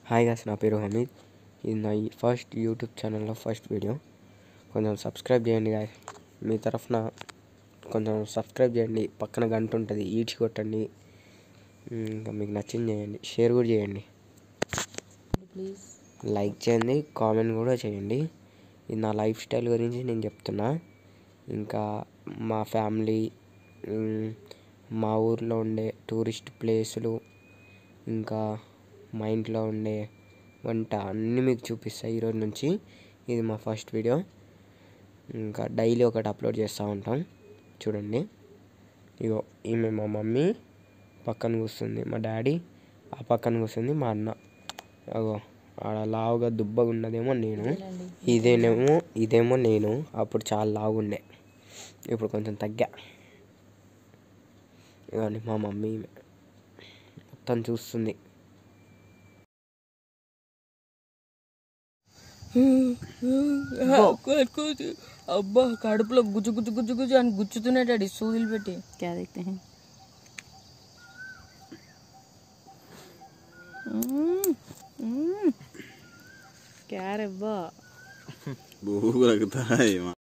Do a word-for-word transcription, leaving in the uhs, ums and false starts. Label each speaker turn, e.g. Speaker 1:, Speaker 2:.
Speaker 1: Hi guys, నా పేరు హమీద్. ఇది నా ఫస్ట్ యూట్యూబ్ ఛానల్లో ఫస్ట్ వీడియో. కొంచెం సబ్స్క్రైబ్ చేయండి గాయ్స్. మీ తరఫున కొంచెం సబ్స్క్రైబ్ చేయండి. పక్కన గంట ఉంటుంది, ఈడ్చి కొట్టండి. ఇంకా మీకు నచ్చింది చేయండి, షేర్ కూడా చేయండి,
Speaker 2: ప్లీజ్
Speaker 1: లైక్ చేయండి, కామెంట్ కూడా చేయండి. ఇది నా లైఫ్ స్టైల్ గురించి నేను చెప్తున్నా. ఇంకా మా ఫ్యామిలీ, మా ఊర్లో ఉండే టూరిస్ట్ ప్లేసులు, ఇంకా మా ఇంట్లో ఉండే వంట అన్నీ మీకు చూపిస్తాయి ఈరోజు నుంచి. ఇది మా ఫస్ట్ వీడియో. ఇంకా డైలీ ఒకటి అప్లోడ్ చేస్తూ ఉంటాం. చూడండి, ఇగో ఈమె మా మమ్మీ పక్కన కూర్చుంది, మా డాడీ ఆ పక్కన కూర్చుంది, మా అన్న. అగో ఆడ లావుగా దుబ్బగా ఉన్నదేమో నేను, ఇదేనేమో ఇదేమో నేను. అప్పుడు చాలా లావుండే, ఇప్పుడు కొంచెం తగ్గా. ఇవన్నీ మా మమ్మీ మొత్తం చూస్తుంది.
Speaker 2: అబ్బా కడుపులో గుజ్జు గుజ్జు గుజ్జు గుజ్జు అని గుచ్చుతున్నాయి డాడీ సూదులు పెట్టి. क्या देखते हैं? क्या रे बा
Speaker 3: भूख लगता है।